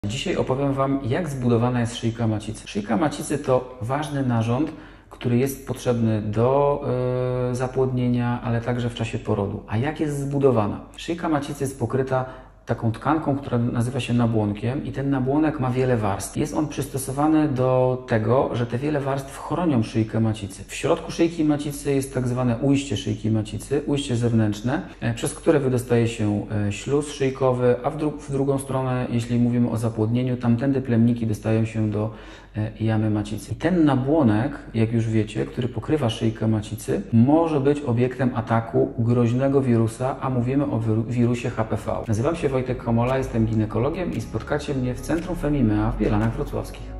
Dzisiaj opowiem Wam, jak zbudowana jest szyjka macicy. Szyjka macicy to ważny narząd, który jest potrzebny do zapłodnienia, ale także w czasie porodu. A jak jest zbudowana? Szyjka macicy jest pokryta taką tkanką, która nazywa się nabłonkiem i ten nabłonek ma wiele warstw. Jest on przystosowany do tego, że te wiele warstw chronią szyjkę macicy. W środku szyjki macicy jest tak zwane ujście szyjki macicy, ujście zewnętrzne, przez które wydostaje się śluz szyjkowy, a w drugą stronę, jeśli mówimy o zapłodnieniu, tamtędy plemniki dostają się do jamy macicy. I ten nabłonek, jak już wiecie, który pokrywa szyjkę macicy, może być obiektem ataku groźnego wirusa, a mówimy o wirusie HPV. Nazywam się Wojtek Komola, jestem ginekologiem i spotkacie mnie w Centrum Femimea w Bielanach Wrocławskich.